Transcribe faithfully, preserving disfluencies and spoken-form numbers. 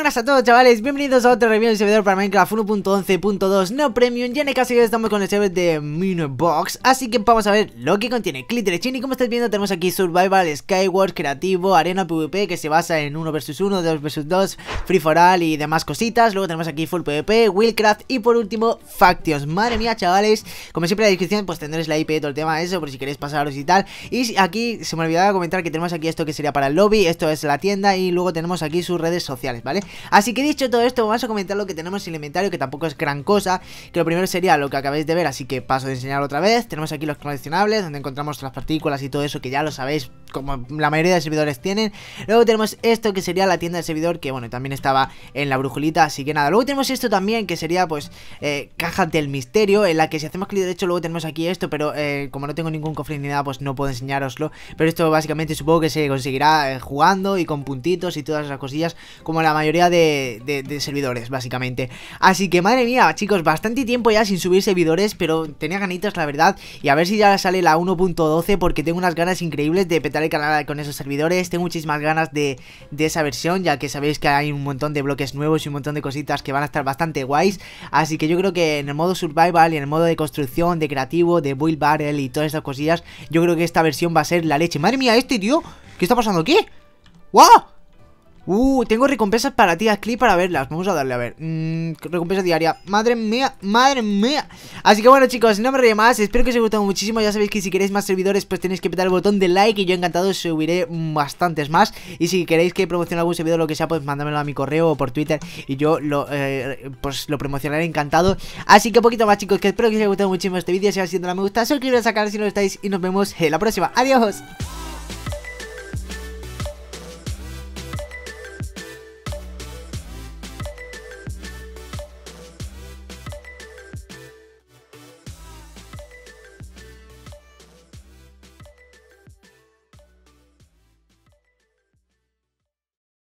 buenas a todos, chavales, bienvenidos a otro review del servidor para Minecraft uno punto once punto dos no Premium. Ya en el caso de hoy estamos con el server de Minobox, así que vamos a ver lo que contiene Clitterchin. Y como estáis viendo tenemos aquí Survival, Skyward, Creativo, Arena PvP, que se basa en uno versus uno, dos versus dos, Free for All y demás cositas. Luego tenemos aquí Full PvP, Wheelcraft y por último Factions. Madre mía, chavales, como siempre en la descripción pues tendréis la I P y todo el tema de eso por si queréis pasaros y tal. Y aquí se me olvidaba comentar que tenemos aquí esto que sería para el lobby, esto es la tienda y luego tenemos aquí sus redes sociales, ¿vale? Así que dicho todo esto, vamos a comentar lo que tenemos en el inventario, que tampoco es gran cosa. Que lo primero sería lo que acabáis de ver, así que paso de enseñarlo otra vez. Tenemos aquí los coleccionables, donde encontramos las partículas y todo eso, que ya lo sabéis, como la mayoría de servidores tienen. Luego tenemos esto que sería la tienda del servidor, que bueno, también estaba en la brujulita, así que nada. Luego tenemos esto también, que sería pues eh, caja del misterio, en la que si hacemos clic derecho luego tenemos aquí esto, pero eh, como no tengo ningún cofre ni nada, pues no puedo enseñároslo. Pero esto básicamente supongo que se conseguirá eh, jugando y con puntitos y todas esas cosillas, como la mayoría de, de, de servidores, básicamente. Así que madre mía, chicos, bastante tiempo ya sin subir servidores, pero tenía ganitas, la verdad. Y a ver si ya sale la uno punto doce, porque tengo unas ganas increíbles de petar el canal con esos servidores. Tengo muchísimas ganas de, de esa versión, ya que sabéis que hay un montón de bloques nuevos y un montón de cositas que van a estar bastante guays. Así que yo creo que en el modo survival y en el modo de construcción, de creativo, de build barrel y todas estas cosillas, yo creo que esta versión va a ser la leche. Madre mía, este tío, ¿qué está pasando aquí? ¡Wow! Uh, tengo recompensas para ti, haz clic para verlas. Vamos a darle a ver. Mm, recompensa diaria. Madre mía, madre mía. Así que bueno, chicos, no me río más. Espero que os haya gustado muchísimo. Ya sabéis que si queréis más servidores, pues tenéis que petar el botón de like. Y yo encantado subiré bastantes más. Y si queréis que promocione algún servidor o lo que sea, pues mándamelo a mi correo o por Twitter. Y yo lo, eh, pues lo promocionaré encantado. Así que poquito más, chicos, que espero que os haya gustado muchísimo este vídeo. Si os ha sido la me gusta, suscribiros al canal si no lo estáis. Y nos vemos en la próxima. Adiós.